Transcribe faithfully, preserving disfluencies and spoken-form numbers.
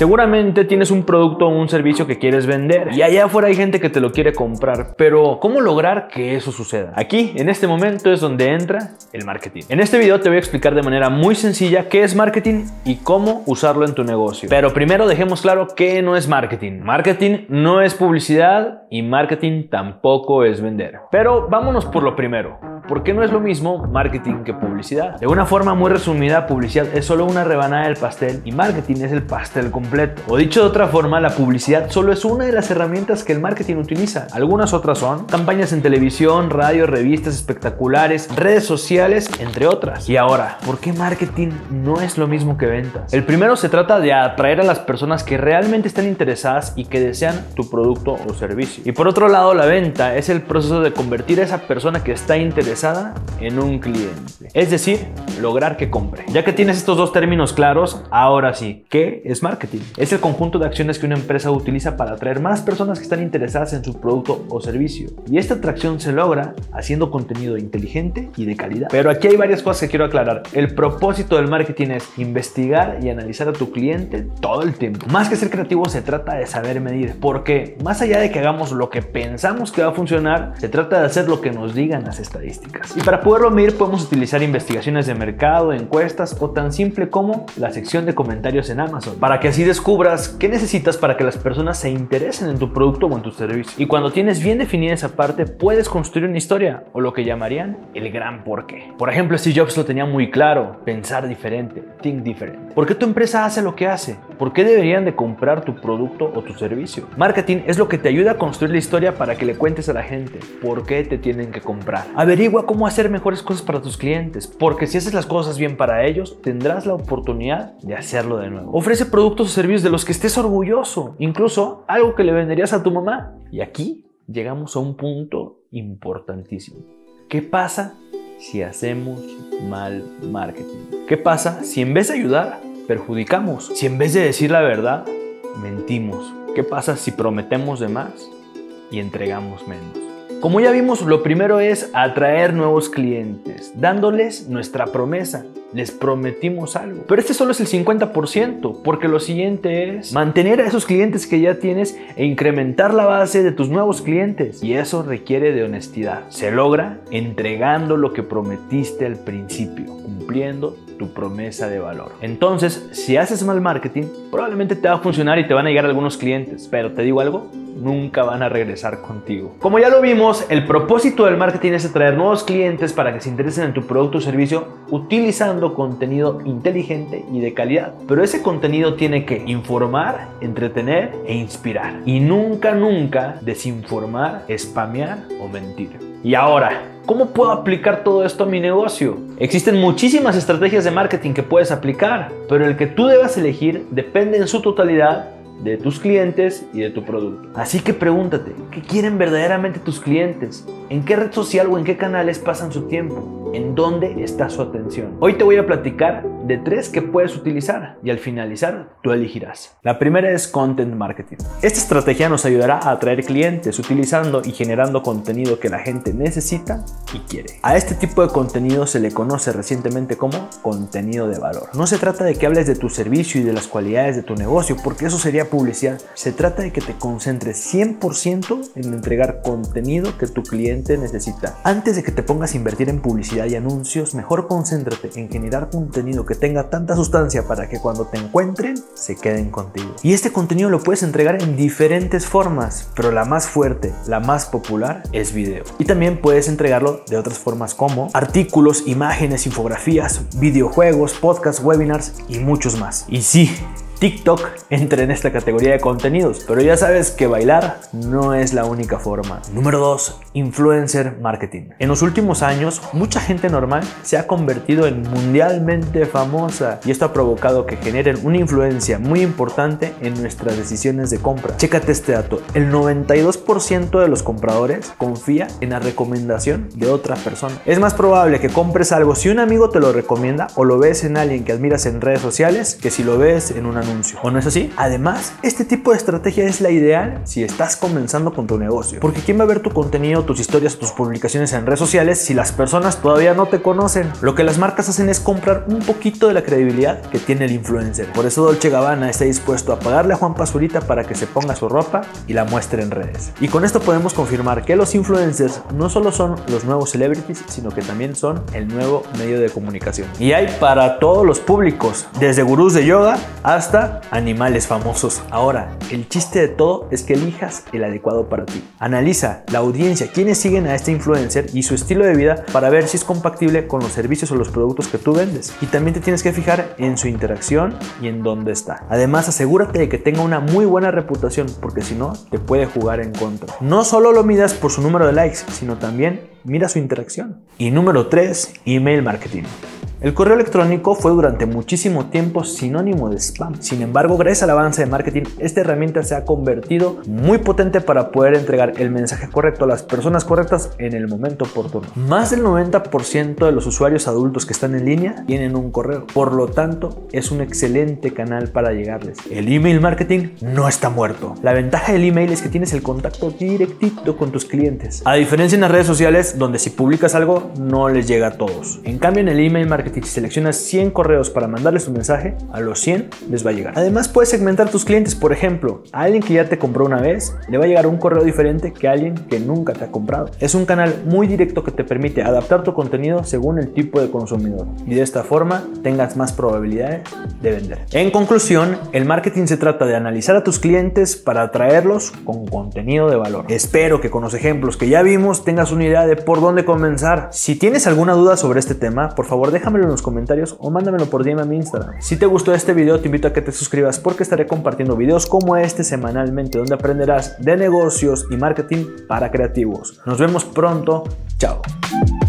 Seguramente tienes un producto o un servicio que quieres vender y allá afuera hay gente que te lo quiere comprar, pero ¿cómo lograr que eso suceda? Aquí, en este momento, es donde entra el marketing. En este video te voy a explicar de manera muy sencilla qué es marketing y cómo usarlo en tu negocio. Pero primero dejemos claro qué no es marketing. Marketing no es publicidad y marketing tampoco es vender. Pero vámonos por lo primero. ¿Por qué no es lo mismo marketing que publicidad? De una forma muy resumida, publicidad es solo una rebanada del pastel y marketing es el pastel completo. O dicho de otra forma, la publicidad solo es una de las herramientas que el marketing utiliza. Algunas otras son campañas en televisión, radio, revistas espectaculares, redes sociales, entre otras. Y ahora, ¿por qué marketing no es lo mismo que ventas? El primero se trata de atraer a las personas que realmente están interesadas y que desean tu producto o servicio. Y por otro lado, la venta es el proceso de convertir a esa persona que está interesada en un cliente, es decir, lograr que compre. Ya que tienes estos dos términos claros, ahora sí, ¿qué es marketing? Es el conjunto de acciones que una empresa utiliza para atraer más personas que están interesadas en su producto o servicio, y esta atracción se logra haciendo contenido inteligente y de calidad. Pero aquí hay varias cosas que quiero aclarar. El propósito del marketing es investigar y analizar a tu cliente todo el tiempo. Más que ser creativo, se trata de saber medir, porque más allá de que hagamos lo que pensamos que va a funcionar, se trata de hacer lo que nos digan las estadísticas. Y para poderlo medir podemos utilizar investigaciones de mercado, encuestas o tan simple como la sección de comentarios en Amazon, para que así descubras qué necesitas para que las personas se interesen en tu producto o en tu servicio. Y cuando tienes bien definida esa parte, puedes construir una historia o lo que llamarían el gran porqué. Por ejemplo, Steve Jobs lo tenía muy claro: pensar diferente, think different. ¿Por qué tu empresa hace lo que hace? ¿Por qué deberían de comprar tu producto o tu servicio? Marketing es lo que te ayuda a construir la historia para que le cuentes a la gente por qué te tienen que comprar. Averigua cómo hacer mejores cosas para tus clientes, porque si haces las cosas bien para ellos, tendrás la oportunidad de hacerlo de nuevo. Ofrece productos o servicios de los que estés orgulloso, incluso algo que le venderías a tu mamá. Y aquí llegamos a un punto importantísimo. ¿Qué pasa si hacemos mal marketing? ¿Qué pasa si en vez de ayudar, perjudicamos? Si en vez de decir la verdad, mentimos. ¿Qué pasa si prometemos de más y entregamos menos? Como ya vimos, lo primero es atraer nuevos clientes, dándoles nuestra promesa. Les prometimos algo. Pero este solo es el cincuenta por ciento, porque lo siguiente es mantener a esos clientes que ya tienes e incrementar la base de tus nuevos clientes. Y eso requiere de honestidad. Se logra entregando lo que prometiste al principio, cumpliendo tu promesa de valor. Entonces, si haces mal marketing, probablemente te va a funcionar y te van a llegar algunos clientes. Pero te digo algo, nunca van a regresar contigo. Como ya lo vimos, el propósito del marketing es atraer nuevos clientes para que se interesen en tu producto o servicio utilizando contenido inteligente y de calidad. Pero ese contenido tiene que informar, entretener e inspirar. Y nunca, nunca desinformar, spamear o mentir. Y ahora, ¿cómo puedo aplicar todo esto a mi negocio? Existen muchísimas estrategias de marketing que puedes aplicar, pero el que tú debas elegir depende en su totalidad de tus clientes y de tu producto. Así que pregúntate, ¿qué quieren verdaderamente tus clientes? ¿En qué red social o en qué canales pasan su tiempo? ¿En dónde está su atención? Hoy te voy a platicar de tres que puedes utilizar y al finalizar tú elegirás. La primera es Content Marketing. Esta estrategia nos ayudará a atraer clientes utilizando y generando contenido que la gente necesita y quiere. A este tipo de contenido se le conoce recientemente como contenido de valor. No se trata de que hables de tu servicio y de las cualidades de tu negocio, porque eso sería publicidad. Se trata de que te concentres cien por ciento en entregar contenido que tu cliente necesita. Antes de que te pongas a invertir en publicidad y anuncios, mejor concéntrate en generar contenido que tenga tanta sustancia para que cuando te encuentren se queden contigo. Y este contenido lo puedes entregar en diferentes formas, pero la más fuerte, la más popular es video. Y también puedes entregarlo de otras formas como artículos, imágenes, infografías, videojuegos, podcasts, webinars y muchos más. Y sí, TikTok entra en esta categoría de contenidos, pero ya sabes que bailar no es la única forma. Número dos. Influencer marketing. En los últimos años, mucha gente normal se ha convertido en mundialmente famosa y esto ha provocado que generen una influencia muy importante en nuestras decisiones de compra. Chécate este dato. El noventa y dos por ciento de los compradores confía en la recomendación de otra persona. Es más probable que compres algo si un amigo te lo recomienda o lo ves en alguien que admiras en redes sociales que si lo ves en un anuncio anuncio, ¿o no es así? Además, este tipo de estrategia es la ideal si estás comenzando con tu negocio, porque ¿quién va a ver tu contenido, tus historias, tus publicaciones en redes sociales si las personas todavía no te conocen? Lo que las marcas hacen es comprar un poquito de la credibilidad que tiene el influencer. Por eso Dolce and Gabbana está dispuesto a pagarle a Juan Pazurita para que se ponga su ropa y la muestre en redes. Y con esto podemos confirmar que los influencers no solo son los nuevos celebrities, sino que también son el nuevo medio de comunicación. Y hay para todos los públicos, desde gurús de yoga hasta animales famosos. Ahora, el chiste de todo es que elijas el adecuado para ti. Analiza la audiencia, quiénes siguen a este influencer y su estilo de vida para ver si es compatible con los servicios o los productos que tú vendes. Y también te tienes que fijar en su interacción y en dónde está. Además, asegúrate de que tenga una muy buena reputación, porque si no, te puede jugar en contra. No solo lo midas por su número de likes, sino también mira su interacción. Y número tres, email marketing. El correo electrónico fue durante muchísimo tiempo sinónimo de spam. Sin embargo, gracias al avance de marketing, esta herramienta se ha convertido muy potente para poder entregar el mensaje correcto a las personas correctas en el momento oportuno. Más del noventa por ciento de los usuarios adultos que están en línea tienen un correo. Por lo tanto, es un excelente canal para llegarles. El email marketing no está muerto. La ventaja del email es que tienes el contacto directito con tus clientes. A diferencia en las redes sociales, donde si publicas algo, no les llega a todos. En cambio, en el email marketing, si seleccionas cien correos para mandarles un mensaje, a los cien les va a llegar. Además, puedes segmentar tus clientes. Por ejemplo, a alguien que ya te compró una vez, le va a llegar un correo diferente que a alguien que nunca te ha comprado. Es un canal muy directo que te permite adaptar tu contenido según el tipo de consumidor, y de esta forma tengas más probabilidades de vender. En conclusión, el marketing se trata de analizar a tus clientes para atraerlos con contenido de valor. Espero que con los ejemplos que ya vimos tengas una idea de por dónde comenzar. Si tienes alguna duda sobre este tema, por favor déjamelo en los comentarios o mándamelo por D M a mi Instagram. Si te gustó este video, te invito a que te suscribas, porque estaré compartiendo videos como este semanalmente, donde aprenderás de negocios y marketing para creativos. Nos vemos pronto. Chao.